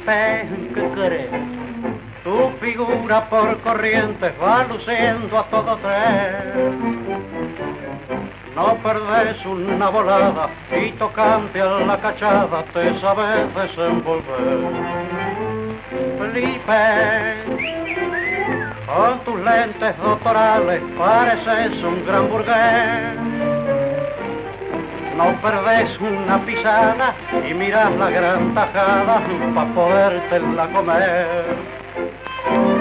Felipe, ¿qué crees? Tu figura por corrientes va luciendo a todo tren. No perdés una volada y tocante a la cachada te sabes desenvolver. Felipe, con tus lentes doctorales pareces un gran burgués. No perdés una pisada y miras la gran tajada pa' podértela comer.